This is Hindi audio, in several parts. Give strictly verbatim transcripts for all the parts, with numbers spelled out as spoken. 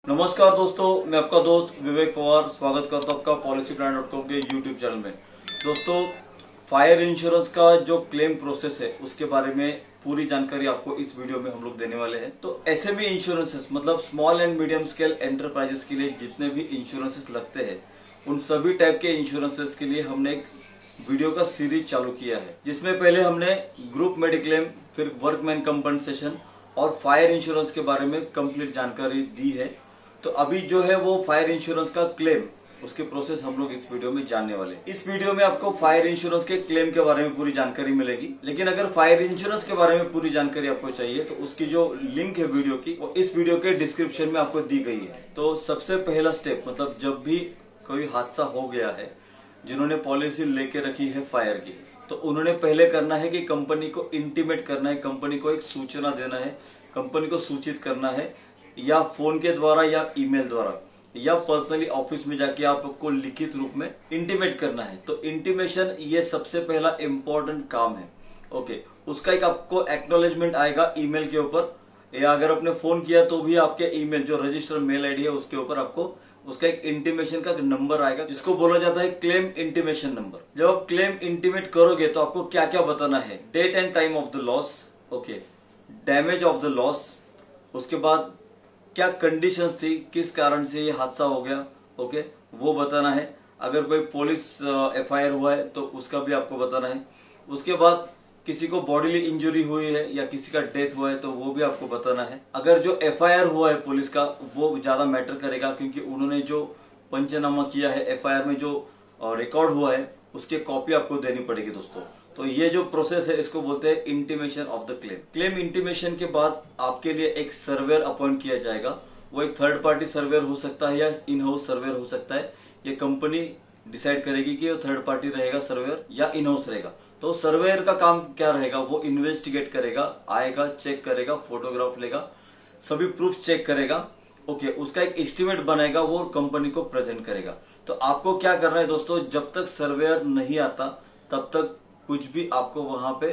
नमस्कार दोस्तों, मैं आपका दोस्त विवेक पवार स्वागत करता हूं आपका पॉलिसी प्लान डॉट कॉम के यूट्यूब चैनल में। दोस्तों, फायर इंश्योरेंस का जो क्लेम प्रोसेस है उसके बारे में पूरी जानकारी आपको इस वीडियो में हम लोग देने वाले हैं। तो एसएमई इंश्योरेंसेस मतलब small and medium scale enterprises के लिए जितने भी इंश्योरेंसेस लगते हैं उन सभी टाइप के इंश्योरेंसेस के लिए हमने एक वीडियो का सीरीज चालू किया है, जिसमें पहले हमने ग्रुप मेडिक्लेम, फिर वर्कमैन कंपनसेशन और फायर इंश्योरेंस के बारे में कंप्लीट जानकारी दी है। तो अभी जो है वो फायर इंश्योरेंस का क्लेम, उसके प्रोसेस हम लोग इस वीडियो में जानने वाले हैं। इस वीडियो में आपको फायर इंश्योरेंस के क्लेम के बारे में पूरी जानकारी मिलेगी, लेकिन अगर फायर इंश्योरेंस के बारे में पूरी जानकारी आपको चाहिए तो उसकी जो लिंक है वीडियो की, वो इस वीडियो के डिस्क्रिप्शन में आपको दी गई है। तो सबसे पहला स्टेप, मतलब जब भी कोई हादसा हो गया है, जिन्होंने पॉलिसी लेके रखी है फायर की, तो उन्होंने पहले करना है कि कंपनी को इंटीमेट करना है, कंपनी को एक सूचना देना है, कंपनी को सूचित करना है, या फोन के द्वारा या ईमेल द्वारा या पर्सनली ऑफिस में जाके आपको लिखित रूप में इंटीमेट करना है। तो इंटीमेशन ये सबसे पहला इंपॉर्टेंट काम है। ओके, उसका एक आपको एक्नॉलेजमेंट आएगा ईमेल के ऊपर, या अगर आपने फोन किया तो भी आपके ईमेल जो रजिस्टर्ड मेल आईडी है उसके ऊपर आपको उसका एक इंटीमेशन का नंबर आएगा, जिसको बोला जाता है क्लेम इंटीमेशन नंबर। जब आप क्लेम इंटीमेट करोगे तो आपको क्या क्या बताना है: date and time of the loss, okay, damage of the loss, उसके बाद क्या कंडीशंस थी, किस कारण से ये हादसा हो गया, ओके, वो बताना है। अगर कोई पुलिस एफआईआर हुआ है तो उसका भी आपको बताना है। उसके बाद किसी को बॉडीली इंजरी हुई है या किसी का डेथ हुआ है तो वो भी आपको बताना है। अगर जो एफआईआर हुआ है पुलिस का वो ज्यादा मैटर करेगा, क्योंकि उन्होंने जो पंचनामा किया है, एफआईआर में जो रिकॉर्ड हुआ है उसकी कॉपी आपको देनी पड़ेगी दोस्तों। तो ये जो प्रोसेस है इसको बोलते हैं intimation of the claim. Claim intimation के बाद आपके लिए एक सर्वेयर अपॉइंट किया जाएगा। वो एक थर्ड पार्टी सर्वेयर हो सकता है या इन हाउस सर्वेयर हो सकता है। ये कंपनी डिसाइड करेगी कि वो थर्ड पार्टी रहेगा सर्वेयर या इन हाउस रहेगा। तो सर्वेयर का काम क्या रहेगा, वो इन्वेस्टिगेट करेगा, आएगा, चेक करेगा, फोटोग्राफ लेगा, सभी प्रूफ चेक करेगा, ओके, उसका एक एस्टिमेट बनाएगा, वो कंपनी को प्रेजेंट करेगा। तो आपको क्या करना है दोस्तों, जब तक सर्वेयर नहीं आता तब तक कुछ भी आपको वहां पे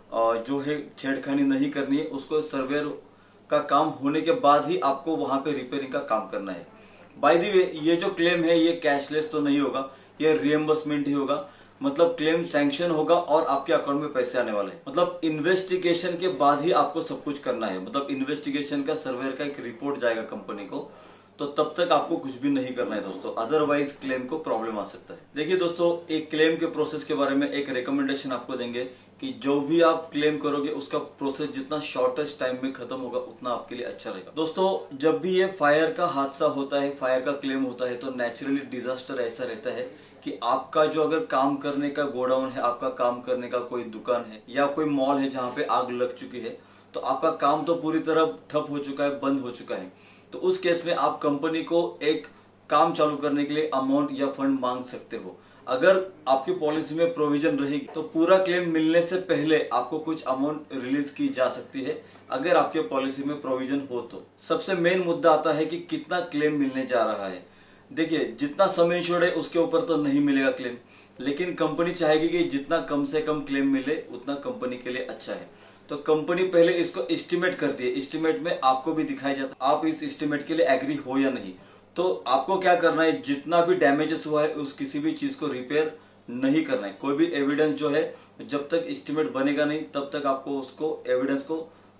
जो है छेड़खानी नहीं करनी है। उसको सर्वेयर का काम होने के बाद ही आपको वहां पे रिपेयरिंग का काम करना है। बाय द वे, ये जो क्लेम है ये कैशलेस तो नहीं होगा, ये रिएम्बर्समेंट ही होगा। मतलब क्लेम सैंक्शन होगा और आपके अकाउंट में पैसे आने वाले हैं। मतलब इन्वेस्टिगेशन के बाद ही आपको सब कुछ करना है। मतलब इन्वेस्टिगेशन का सर्वेयर का एक रिपोर्ट जाएगा कंपनी को, तो तब तक आपको कुछ भी नहीं करना है दोस्तों, अदरवाइज क्लेम को प्रॉब्लम आ सकता है। देखिए दोस्तों, एक क्लेम के प्रोसेस के बारे में एक रिकमेंडेशन आपको देंगे कि जो भी आप क्लेम करोगे उसका प्रोसेस जितना शॉर्टेस्ट टाइम में खत्म होगा उतना आपके लिए अच्छा रहेगा। दोस्तों, जब भी ये फायर का हादसा होता है, फायर का क्लेम होता है, तो नेचुरली डिजास्टर ऐसा रहता है कि आपका जो अगर काम करने का गोडाउन है, आपका काम करने का कोई दुकान है या कोई मॉल है जहाँ पे आग लग चुकी है, तो आपका काम तो पूरी तरह ठप हो चुका है, बंद हो चुका है। तो उस केस में आप कंपनी को एक काम चालू करने के लिए अमाउंट या फंड मांग सकते हो। अगर आपकी पॉलिसी में प्रोविजन रहेगी तो पूरा क्लेम मिलने से पहले आपको कुछ अमाउंट रिलीज की जा सकती है, अगर आपके पॉलिसी में प्रोविजन हो तो। सबसे मेन मुद्दा आता है कि कितना क्लेम मिलने जा रहा है। देखिए, जितना सम इंश्योर्ड है उसके ऊपर तो नहीं मिलेगा क्लेम, लेकिन कंपनी चाहेगी कि जितना कम से कम क्लेम मिले उतना कंपनी के लिए अच्छा है। तो कंपनी पहले इसको एस्टिमेट करती है। एस्टिमेट में आपको भी दिखाया जाता है आप इस एस्टिमेट के लिए एग्री हो या नहीं। तो आपको क्या करना है, जितना भी डैमेजेस हुआ है उस किसी भी चीज को रिपेयर नहीं करना है। कोई भी एविडेंस जो है, जब तक एस्टिमेट बनेगा नहीं तब तक आपको उसको एविडेंस को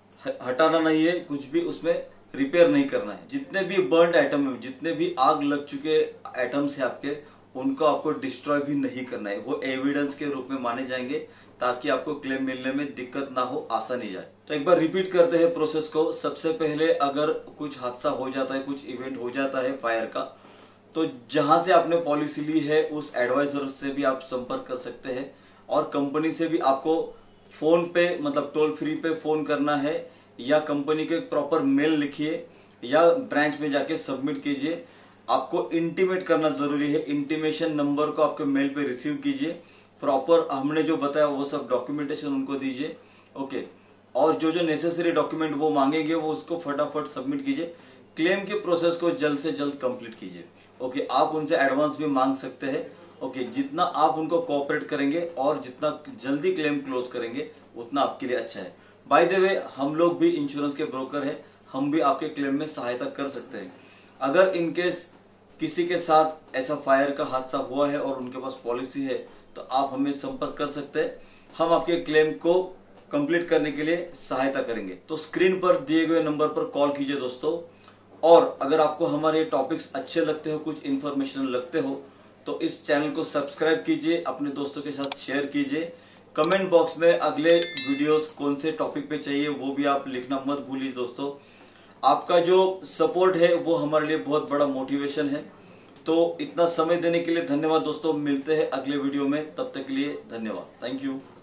हटाना नहीं है, कुछ भी उसमें रिपेयर नहीं करना है। जितने भी बर्न्ड आइटम है, जितने भी आग लग चुके आइटम्स है आपके, उनको आपको डिस्ट्रॉय भी नहीं करना है। वो एविडेंस के रूप में माने जाएंगे ताकि आपको क्लेम मिलने में दिक्कत ना हो, आसानी जाए। तो एक बार रिपीट करते हैं प्रोसेस को। सबसे पहले अगर कुछ हादसा हो जाता है, कुछ इवेंट हो जाता है फायर का, तो जहां से आपने पॉलिसी ली है उस एडवाइजर से भी आप संपर्क कर सकते हैं, और कंपनी से भी आपको फोन पे, मतलब टोल फ्री पे फोन करना है, या कंपनी को एक प्रॉपर मेल लिखिए या ब्रांच में जाके सबमिट कीजिए। आपको इंटीमेट करना जरूरी है। इंटीमेशन नंबर को आपके मेल पे रिसीव कीजिए, प्रॉपर हमने जो बताया वो सब डॉक्यूमेंटेशन उनको दीजिए, ओके, और जो जो नेसेसरी डॉक्यूमेंट वो मांगेंगे वो उसको फटाफट सबमिट कीजिए। क्लेम के प्रोसेस को जल्द से जल्द कंप्लीट कीजिए, ओके। आप उनसे एडवांस भी मांग सकते हैं, ओके। जितना आप उनको कोऑपरेट करेंगे और जितना जल्दी क्लेम क्लोज करेंगे उतना आपके लिए अच्छा है। बाय द वे, हम लोग भी इंश्योरेंस के ब्रोकर हैं, हम भी आपके क्लेम में सहायता कर सकते हैं। अगर इनकेस किसी के साथ ऐसा फायर का हादसा हुआ है और उनके पास पॉलिसी है तो आप हमें संपर्क कर सकते हैं। हम आपके क्लेम को कंप्लीट करने के लिए सहायता करेंगे। तो स्क्रीन पर दिए गए नंबर पर कॉल कीजिए दोस्तों। और अगर आपको हमारे टॉपिक्स अच्छे लगते हो, कुछ इन्फॉर्मेशन लगते हो, तो इस चैनल को सब्सक्राइब कीजिए, अपने दोस्तों के साथ शेयर कीजिए। कमेंट बॉक्स में अगले वीडियोस कौन से टॉपिक पे चाहिए वो भी आप लिखना मत भूलिए दोस्तों। आपका जो सपोर्ट है वो हमारे लिए बहुत बड़ा मोटिवेशन है। तो इतना समय देने के लिए धन्यवाद दोस्तों। मिलते हैं अगले वीडियो में, तब तक के लिए धन्यवाद। Thank you.